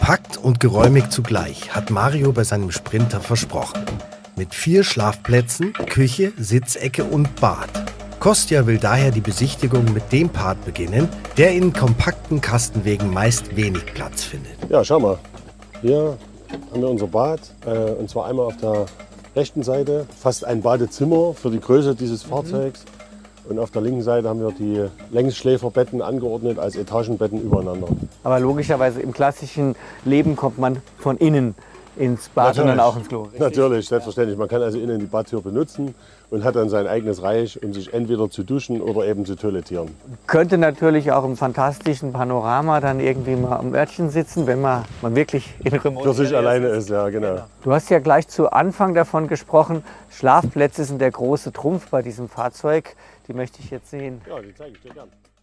Kompakt und geräumig zugleich, hat Mario bei seinem Sprinter versprochen. Mit 4 Schlafplätzen, Küche, Sitzecke und Bad. Kostja will daher die Besichtigung mit dem Part beginnen, der in kompakten Kastenwegen meist wenig Platz findet. Ja, schau mal. Hier haben wir unser Bad, und zwar einmal auf der rechten Seite, fast ein Badezimmer für die Größe dieses Fahrzeugs. Und auf der linken Seite haben wir die Längsschläferbetten angeordnet als Etagenbetten übereinander. Aber logischerweise im klassischen Leben kommt man von innen ins Bad und dann auch ins Klo. Richtig? Natürlich, selbstverständlich. Man kann also innen die Badtür benutzen und hat dann sein eigenes Reich, um sich entweder zu duschen oder eben zu toilettieren. Könnte natürlich auch im fantastischen Panorama dann irgendwie mal am Örtchen sitzen, wenn man wirklich in Remote Für sich alleine ist, ja genau. Du hast ja gleich zu Anfang davon gesprochen, Schlafplätze sind der große Trumpf bei diesem Fahrzeug. Die möchte ich jetzt sehen. Ja, die zeige ich dir gern.